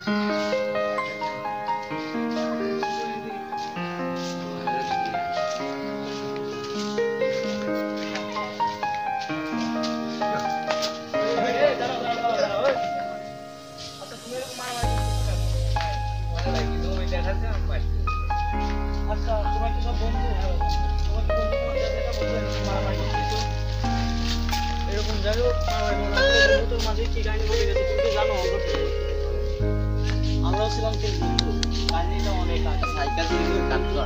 আমরাও ছিলাম কিন্তু কাহিনীটা অনেক আছে সাইকেল দিয়ে কাটতে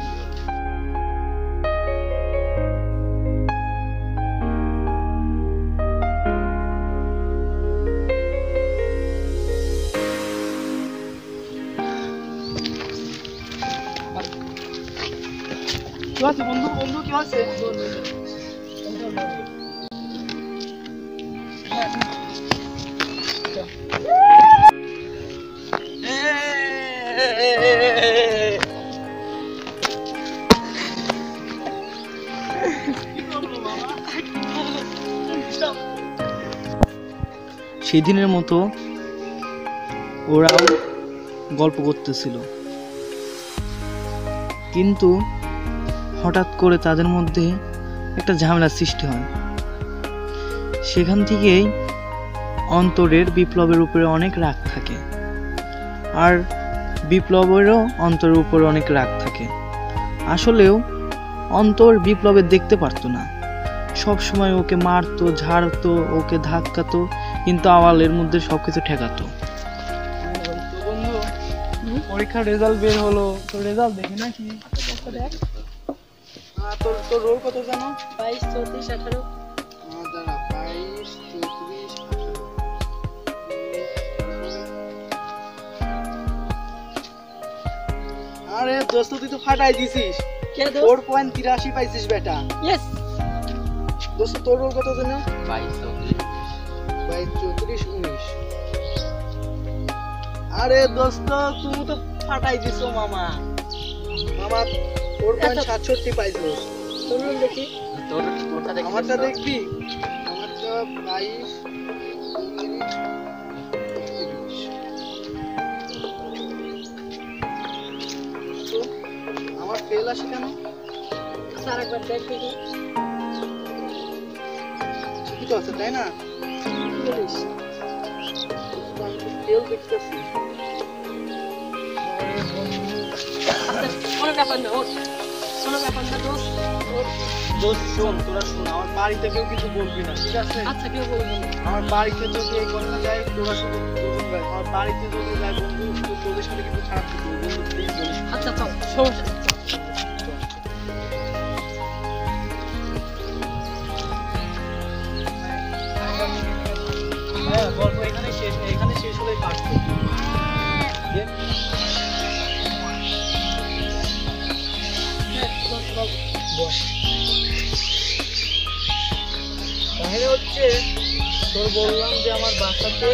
কি আছে বন্ধু? বন্ধু কি আছে? সেদিনের মতো ওরাও গল্প করতেছিল, কিন্তু হঠাৎ করে তাদের মধ্যে একটা ঝামেলার সৃষ্টি হয়। সেখান থেকেই অন্তরের বিপ্লবের উপরে অনেক রাগ থাকে, আর বিপ্লবেরও অন্তরের উপরে অনেক রাগ থাকে। আসলেও অন্তর বিপ্লবের দেখতে পারতো না, সব সময় ওকে মারতো, ঝাড়তো, ওকে ধাক্কাতো, কিন্তু আওয়ালের মধ্যে সবকিছু ঠেকাতো। বন্ধু পরীক্ষার রেজাল্ট বের হলো, তো রেজাল্ট দেখি নাকি? দেখ তোর তোর রোল কত জানো? 22, 34, 18। দাঁড়া, 22, 34, 18। আরে দোস্ত তুই তো ফাটাই দিছিস। কে দোস্ত? 4.83 পাইছিস বেটা। ইয়েস। দোস্ত তোর রোল কত জানো? 22, 34, 19। আরে দোস্ত তুমি তো ফাটাই দিছো মামা। মামা 4.67 পাইছিস। তোর রুম দেখি। তোরটা দেখি। আমারটা দেখবি? আমারটা 22, 34, 31। আমার ফেল আসে কেন? স্যার একবার দেখ দেখি। ঠিকই তো আছে তাই না? কি বলিস? ফেল দেখতেছি। আচ্ছা, কোনো ব্যাপার না, ওঠ। কোনো ব্যাপার না দোস্ত। দোস্ত শোন, তোরা শোন, আমার বাড়িতে কেউ কিছু বলবি না, ঠিক আছে? আচ্ছা, কেউ বলবো না। আমার বাড়িতে যদি এই কথা যায়, তোরা শুধু দুজন যাই। আমার বাড়িতে যদি যায় বন্ধু, তো তোদের সাথে কিন্তু খারাপ কিছু বলবো, বন্ধু প্লিজ বলিস না। আচ্ছা চল, সমস্যা নেই, চল। হ্যাঁ গল্প এখানে শেষ হলেই পারতো। তাহলে হচ্ছে তোর বললাম যে আমার বাসাতে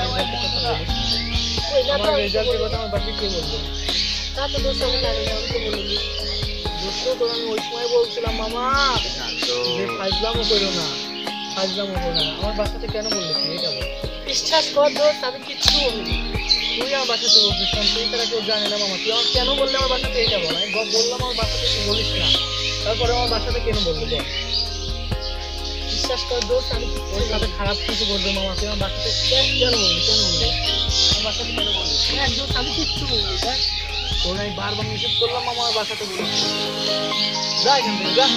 আমার রেজাল্টের কথা আমার বাসায় কে বললো? তা তো দোস্ত আমি জানি না, আমি তো বলিনি। দোস্ত তোর আমি ওই সময় বলছিলাম মামা যে ফাজলামও করো না, ফাজলামও করো না। আমার বাসাতে কেন বললি তুই এটা বল? বিশ্বাস কর দোস্ত, আমি কিচ্ছু বলিনি। তুই আমার বাসাতে বলছিস কারণ তুই তারা কেউ জানে না মামা। তুই আমার কেন বললি আমার বাসাতে এটা বল? আমি বললাম আমার বাসাতে তুই বলিস না, তারপরে আমার বাসাতে কেন বললি বল? বিশ্বাস কর দোস্ত, আমি কিচ্ছু ওর সাথে খারাপ কিছু করবে মামা, তুই আমার বাসাতে কেন বললি? কেন বললি আমার বাসাতে কেন বললি? হ্যাঁ দোস্ত, আমি কিচ্ছু বলিনি। দেখ তোর আমি বারবার নিষেধ করলাম মামা আমার বাসাতে বলিস না। যা এখান থেকে যা।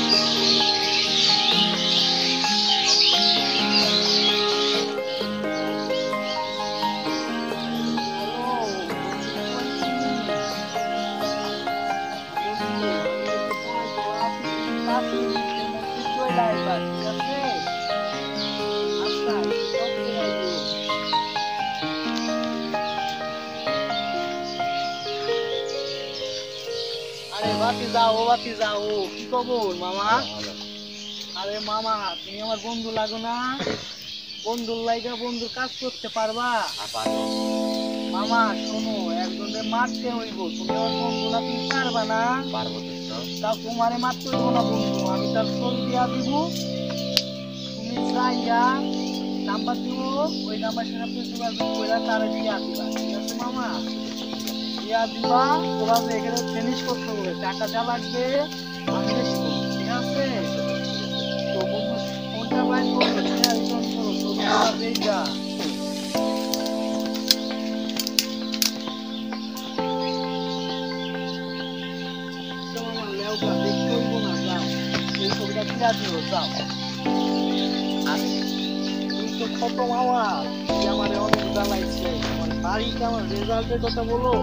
আরে বাতি যাও, বাতি যাও, কি খবর মামা? আরে মামা তুমি আমার বন্ধু লাগো না? বন্ধুর লাইগা বন্ধুর কাজ করতে পারবা? মামা শোনো, একজনের মারতে হইব, তুমি আমার বন্ধু না, তুমি পারবা না? পারবো তো। তা তোমারে মারতে হইব না বন্ধু, আমি তার ছবি দিয়া দিব, তুমি চাইয়া নাম্বার দিব, ওই নাম্বার সাথে আপনি যোগাযোগ করে তার বিয়া দিবা, ঠিক আছে মামা? বিয়া দিবা, ওরা যে এখানে ফিনিশ করতে হবে, টাকা যা লাগবে আমি দেখবো, ঠিক আছে? তো বন্ধু ফোনটা বাইর করো, রিটার্ন করো, তো টাকা দিয়ে যা। তো মামা লেওটা দেখতে হইব না, যাও এই ছবিটা বিয়া দিও, যাও। তুই তো ছোট মামা, তুই আমারে অনেক জ্বালাইছে, আমার বাড়িতে আমার রেজাল্টের কথা বলো।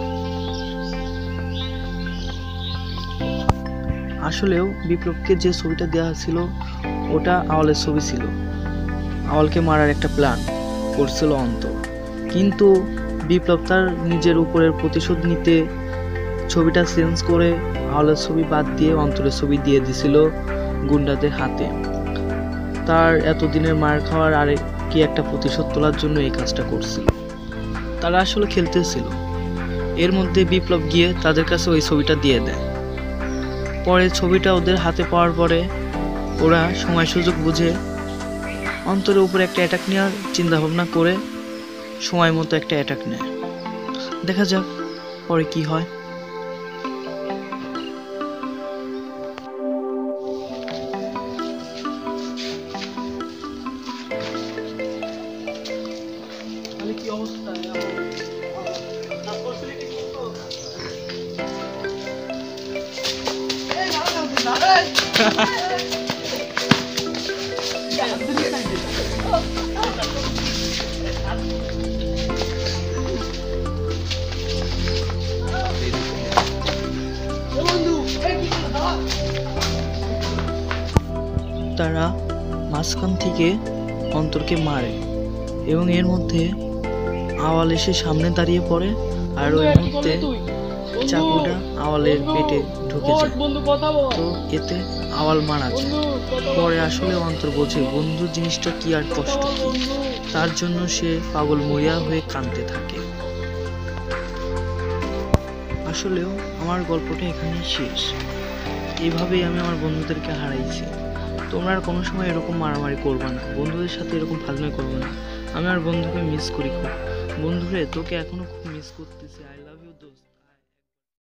আসলেও বিপ্লবকে যে ছবিটা দেওয়া ছিল ওটা আওয়ালের ছবি ছিল। আওয়ালকে মারার একটা প্ল্যান করছিল অন্তর, কিন্তু বিপ্লব তার নিজের উপরের প্রতিশোধ নিতে ছবিটা চেঞ্জ করে আওয়ালের ছবি বাদ দিয়ে অন্তরের ছবি দিয়ে দিছিল গুন্ডাদের হাতে। তার এতদিনের মার খাওয়ার আরে কি একটা প্রতিশোধ তোলার জন্য এই কাজটা করছিল। তারা আসলে খেলতেছিল, এর মধ্যে বিপ্লব গিয়ে তাদের কাছে ওই ছবিটা দিয়ে দেয়। পরে ছবিটা ওদের হাতে পাওয়ার পরে ওরা সময় সুযোগ বুঝে অন্তরের উপরে একটা অ্যাটাক নেওয়ার চিন্তা ভাবনা করে সময় মতো একটা অ্যাটাক নেয়। দেখা যাক পরে কি হয়। মানে কি অবস্থা তারা মাঝখান থেকে অন্তরকে মারে এবং এর মধ্যে আওয়াল এসে সামনে দাঁড়িয়ে পড়ে আর ওই মুহূর্তে চাকুটা আওয়ালের পেটে ঢুকে যায়। বন্ধু কথা বল, তো এতে আওয়াল মারা যায়। পরে আসলে অন্তর বোঝে বন্ধু জিনিসটা কি আর কষ্ট কি, তার জন্য সে পাগল মরিয়া হয়ে কাঁদতে থাকে। আসলেও আমার গল্পটা এখানেই শেষ। এইভাবেই আমি আমার বন্ধুদেরকে হারাইছি। তোমরা আর কোনো সময় এরকম মারামারি করবে না, বন্ধুদের সাথে এরকম ফাজলামি করবে না। আমি আমার বন্ধুকে মিস করি খুব। বন্ধুরে তোকে এখনো খুব মিস করতেছি। I love you.